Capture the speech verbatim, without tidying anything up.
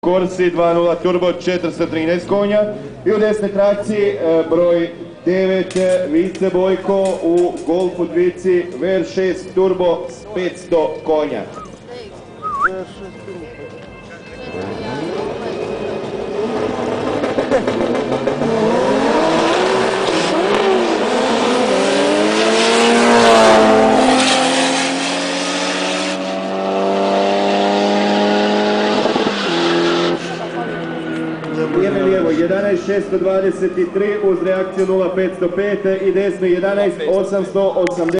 Corsi dva nula turbo četiristo trinaest konja i u desnoj trakciji broj devet Vice Bojko u Golfu dvici V R šest turbo s petsto konja. Vrijeme lijevo jedanaest šesto dvadeset tri uz reakciju nula petsto pet i desno jedanaest osamsto osamdeset.